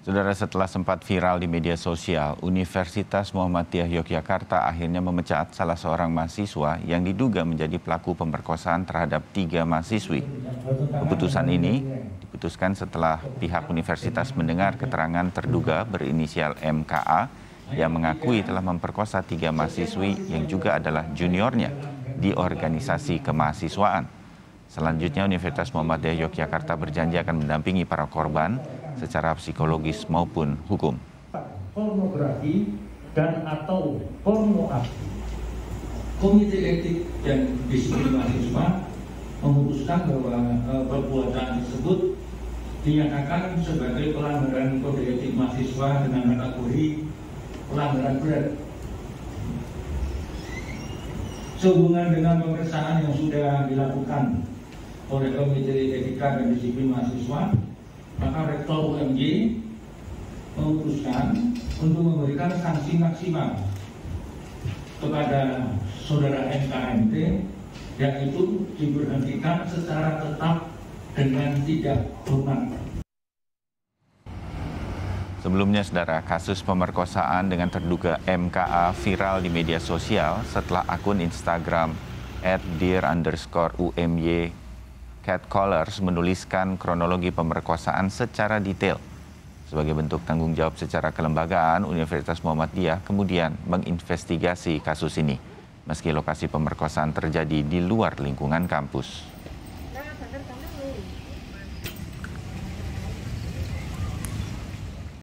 Saudara, setelah sempat viral di media sosial, Universitas Muhammadiyah Yogyakarta akhirnya memecat salah seorang mahasiswa yang diduga menjadi pelaku pemerkosaan terhadap 3 mahasiswi. Keputusan ini diputuskan setelah pihak universitas mendengar keterangan terduga berinisial MKA yang mengakui telah memperkosa 3 mahasiswi yang juga adalah juniornya di organisasi kemahasiswaan. Selanjutnya, Universitas Muhammadiyah Yogyakarta berjanji akan mendampingi para korban secara psikologis maupun hukum. Pornografi dan atau pornografi. Komite Etik dan Disiplin Mahasiswa memutuskan bahwa perbuatan tersebut dinyatakan sebagai pelanggaran kode etik mahasiswa dengan kategori pelanggaran berat. Sehubungan dengan pemeriksaan yang sudah dilakukan oleh Komite Etika dan Disiplin Mahasiswa, maka Rektor UMY memutuskan untuk memberikan sanksi maksimal kepada saudara MKMT, yaitu diberhentikan secara tetap dengan tidak hormat. Sebelumnya, saudara, kasus pemerkosaan dengan terduga MKA viral di media sosial setelah akun Instagram @dear_UMY Catcallers menuliskan kronologi pemerkosaan secara detail. Sebagai bentuk tanggung jawab secara kelembagaan, Universitas Muhammadiyah kemudian menginvestigasi kasus ini, meski lokasi pemerkosaan terjadi di luar lingkungan kampus.